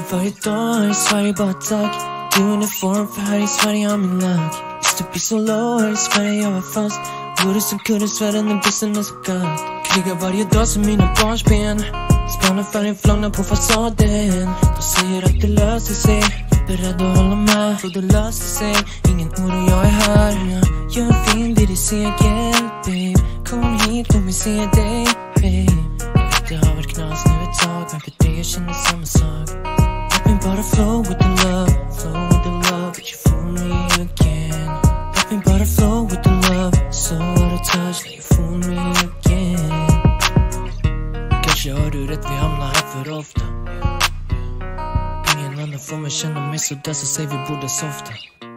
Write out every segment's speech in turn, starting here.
varje dag i Sverige, bara tack. Du är uniform, för här i Sverige har min lack. Used to be so low, här i Sverige jag var fast. Wouldas och couldas, svär när bussen är så gatt. Krigar varje dag som mina barnsben. Spanat färgen, flagna på fasaden. De säger att det löser sig, beredd att hålla med. För det löser sig, ingen oro, jag är här. Jag gör en fin vid i seger, babe. Kom hit, låt mig se dig, babe. Jag vet det har varit knas nu ett tag, men för dig jag känner samma sak. Let me bara flow with the love, flow with the love. But you fool me again. Let me bara flow with the love, so out of touch. Now you fool me again. Kanske har du rätt, vi hamnar här för ofta. Ingen annan får mig känna mig så där, så säg vi borde softa.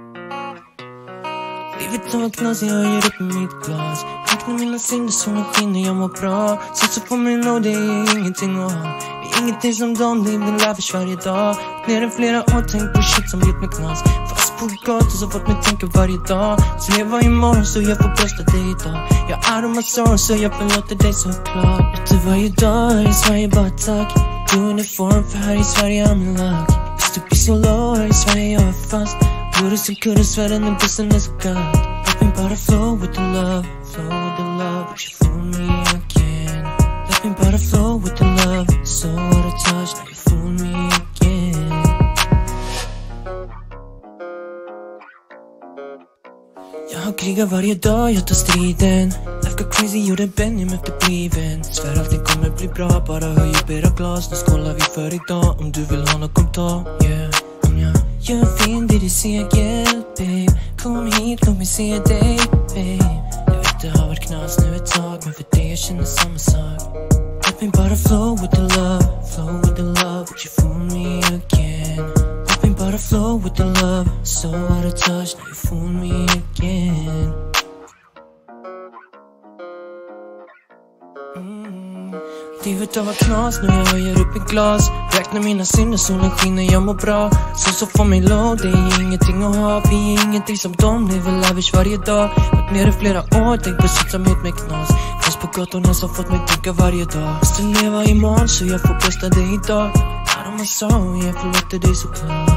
Livet har knas, jag höjer upp med mitt glas. Räknar mina synder, solen skiner, jag mår bra. Så får mig nå, det är ingenting att ha. Det är ingenting som de lever lavish varje dag. Mer än flera år, tänk på shit som gjort mig knas. Fast på gator så fått mig tänka varje dag. Så leva imorgon så jag får brösta dig idag. Jag är om sorg så jag förlåter dig såklart. Vet du varje dag här i Sverige, bara tack. Du är uniform, för här i Sverige har min lack. Used to be so low, här i Sverige jag är fast. Wouldas och couldas, svär när bussen är så gatt. Let me bara flow with the love, flow with the love. But you fool me again. Let me bara flow with the love, so out of touch. Now you fool me again. Jag har krigat varje dag, jag tar striden. Life got crazy, gjorde Benjamin efterbliven. Svär allting kommer bli bra, bara höj upp era glas. Nu skålar vi för idag, om du vill ha något kom ta. Yeah, om jag gör en fin vid i seger, babe. Kom hit, låt mig se dig, babe. Jag vet det har varit knas nu ett tag, men för dig jag känner samma sak. Let me bara flow with the love, flow with the love. But you fool me again. Let me bara flow with the love, so out of touch. Now you fool me again. Livet har varit knas, nu jag höjer upp i glas. Räknar mina synder, solen skiner, jag mår bra. Så får mig low, det är ingenting att ha. Vi är ingenting som de lever lavish varje dag. Varit nere flera år, tänk på shit som gjort mig knas. Fast på gatorna som fått mig tänka varje dag. Måste leva imorgon så jag får brösta dig idag. Är om jag sa, jag förlåter dig såklart.